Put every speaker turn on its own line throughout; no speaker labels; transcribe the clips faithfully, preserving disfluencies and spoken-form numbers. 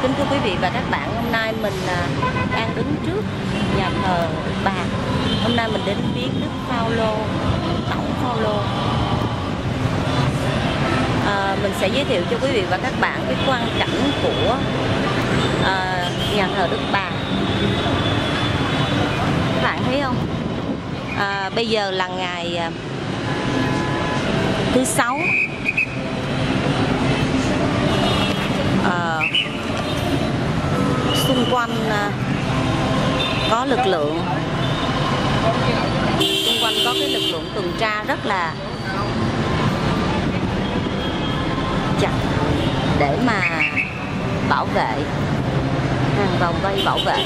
Kính thưa quý vị và các bạn, hôm nay mình đang đứng trước nhà thờ Đức Bà. Hôm nay mình đến viếng Đức Phao-lô, Tổng Phao-lô. À, mình sẽ giới thiệu cho quý vị và các bạn cái quang cảnh của à, nhà thờ Đức Bà. Các bạn thấy không? À, bây giờ là ngày à, thứ sáu. À, xung quanh à, có lực lượng xung quanh có cái lực lượng tuần tra rất là chặt để mà bảo vệ, hàng vòng vây bảo vệ.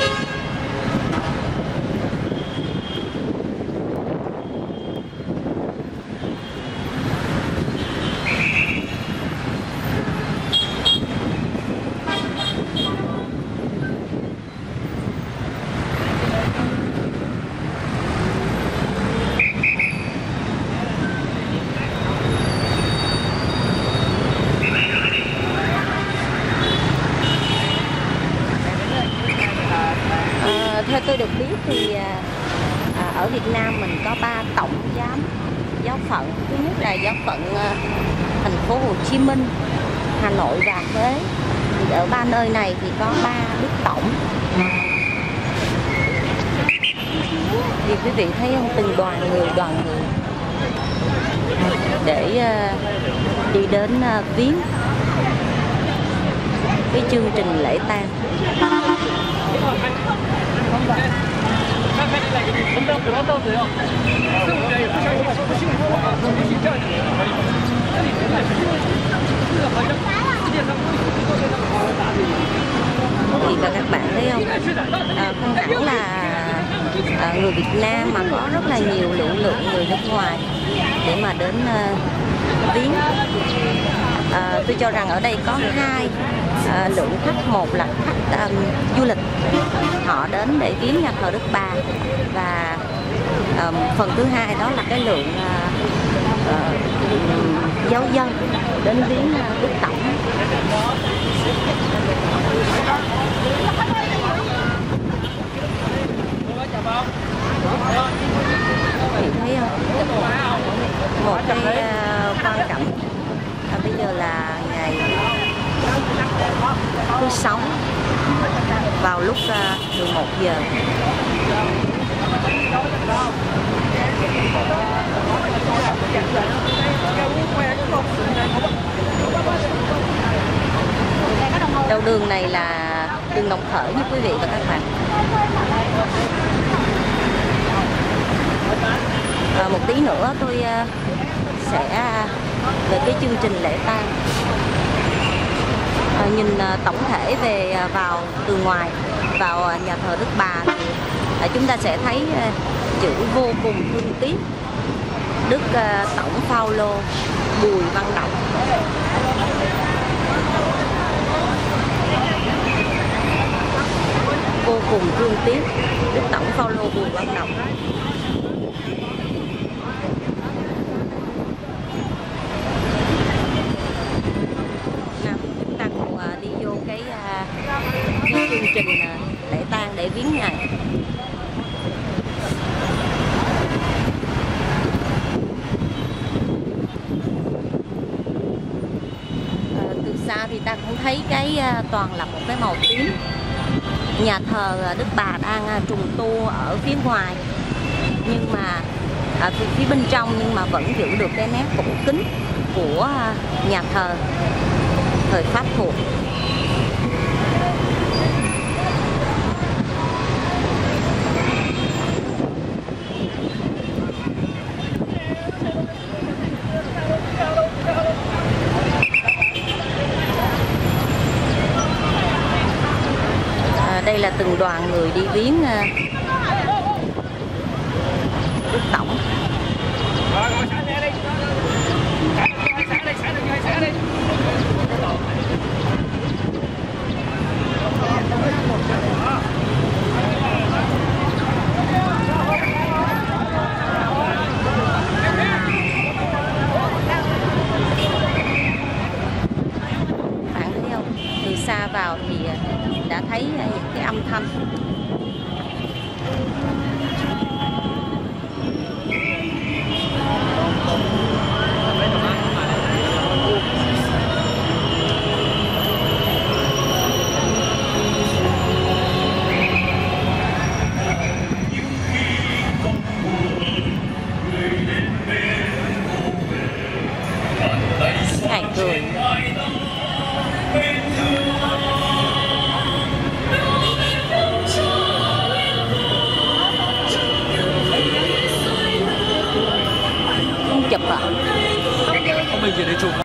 Theo tôi được biết thì à, ở Việt Nam mình có ba tổng giám giáo phận. Thứ nhất là giáo phận à, thành phố Hồ Chí Minh, Hà Nội và Huế. Thì ở ba nơi này thì có ba đức tổng. Thì quý vị thấy không, từng đoàn người đoàn người để à, đi đến à, viếng cái chương trình lễ tang. Thì và các bạn thấy không, à, không hẳn là à, người Việt Nam mà có rất là nhiều lượng lượng người nước ngoài để mà đến à, viếng. À, tôi cho rằng ở đây có hai à, lượng khách. Một là khách à, du lịch, họ đến để viếng nhà thờ Đức Bà, và à, phần thứ hai đó là cái lượng à, à, giáo dân đến viếng à, Đức Tổng. Chị thấy không, một cái uh, quan trọng. À, bây giờ là ngày thứ sáu vào lúc uh, mười một giờ. Đầu đường này là đường Đồng Khởi như quý vị và các bạn. À, một tí nữa tôi uh, sẽ về cái chương trình lễ tang. À, nhìn uh, tổng thể về uh, vào từ ngoài vào uh, nhà thờ Đức Bà thì uh, chúng ta sẽ thấy uh, chữ vô cùng thương tiếc Đức uh, Tổng Phao-lô Bùi Văn Động. Vô cùng thương tiếc Đức Tổng Phao-lô Bùi Văn Động. Đi vô cái, cái chương trình lễ tang để viếng ngài. À, từ xa thì ta cũng thấy cái toàn là một cái màu tím. Nhà thờ Đức Bà đang trùng tu ở phía ngoài, nhưng mà ở phía, phía bên trong nhưng mà vẫn giữ được cái nét cổ kính của nhà thờ thời Pháp thuộc. À, đây là từng đoàn người đi viếng uh, Đức Tổng. xa vào thì đã thấy những cái âm thanh. Ngày cười. Không chụp à?
Không, mình chỉ để chụp.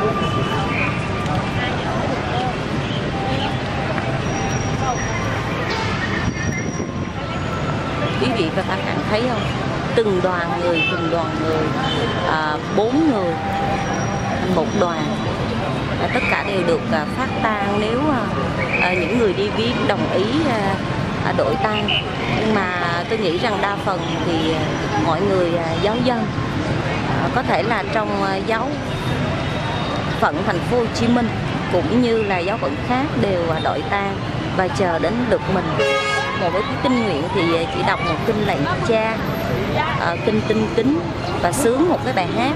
Quý vị và các bạn thấy không? Từng đoàn người, từng đoàn người, à, bốn người, một đoàn. À, tất cả đều được à, phát tang nếu à, những người đi viếng đồng ý à, à, đổi tang. Nhưng mà tôi nghĩ rằng đa phần thì à, mọi người à, giáo dân, à, có thể là trong à, giáo phận thành phố Hồ Chí Minh cũng như là giáo phận khác đều à, đổi tang và chờ đến lượt mình. Một với cái kinh nguyện thì chỉ đọc một kinh lạy cha, à, kinh tinh kính và sướng một cái bài hát.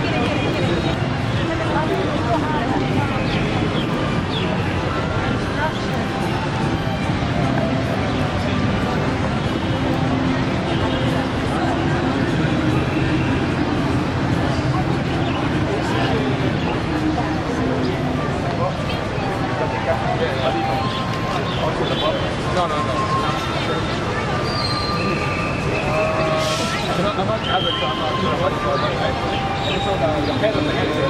No, no, no. I'm not average, I'm not sure what it's called. And so the, the head of the head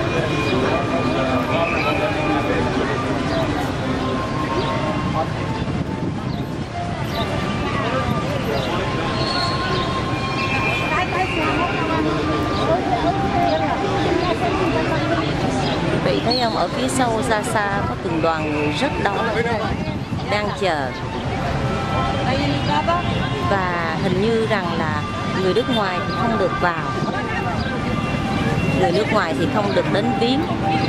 Vị thấy không, ở phía sau xa xa có từng đoàn người rất đông đang chờ, và hình như rằng là người nước ngoài thì không được vào, người nước ngoài thì không được đến viếng.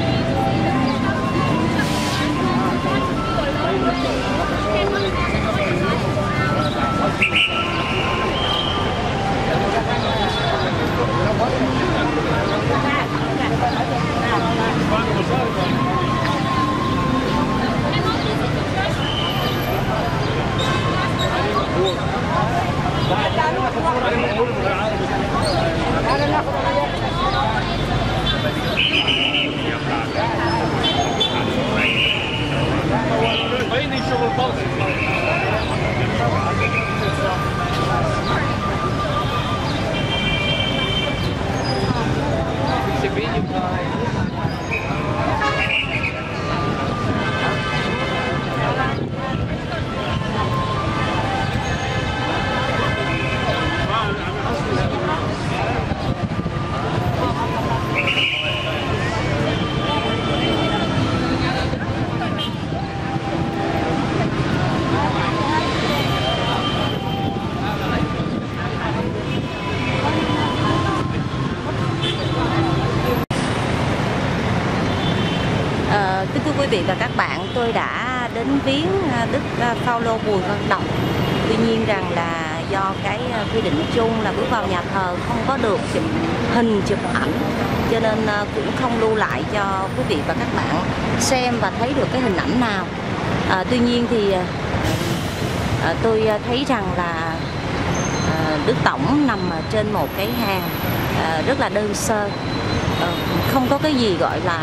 Kính thưa quý vị và các bạn, tôi đã đến viếng Đức Phao-lô Bùi Văn Động. Tuy nhiên rằng là do cái quy định chung là bước vào nhà thờ không có được chụp hình chụp ảnh, cho nên cũng không lưu lại cho quý vị và các bạn xem và thấy được cái hình ảnh nào. À, tuy nhiên thì à, tôi thấy rằng là à, Đức Tổng nằm trên một cái hàng à, rất là đơn sơ, à, không có cái gì gọi là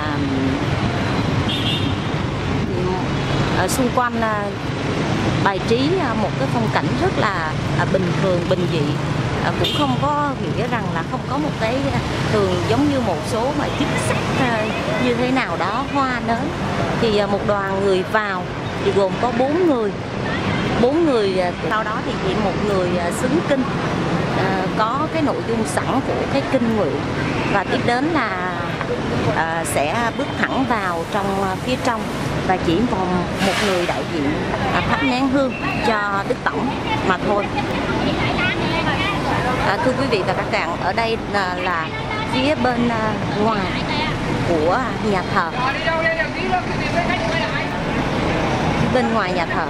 ở xung quanh à, bài trí à, một cái phong cảnh rất là à, bình thường, bình dị, à, cũng không có nghĩa rằng là không có một cái thường giống như một số mà chức sắc à, như thế nào đó hoa nến. Thì à, một đoàn người vào thì gồm có bốn người, bốn người à, sau đó thì chỉ một người à, xứng kinh, à, có cái nội dung sẵn của cái kinh nguyện, và tiếp đến là à, sẽ bước thẳng vào trong à, phía trong và chỉ còn một người đại diện à, thắp nén hương cho Đức Tổng mà thôi. À, thưa quý vị và các bạn, ở đây là, là phía bên à, ngoài của nhà thờ. bên ngoài nhà thờ.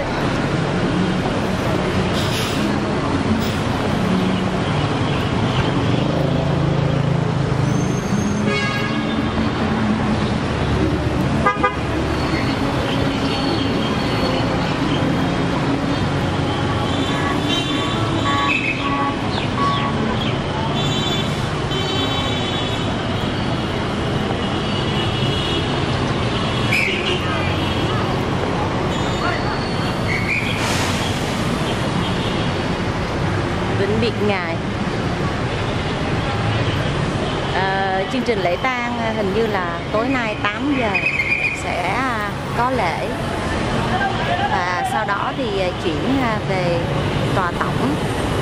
Vĩnh biệt Ngài. À, chương trình lễ tang hình như là tối nay tám giờ sẽ có lễ, và sau đó thì chuyển về tòa tổng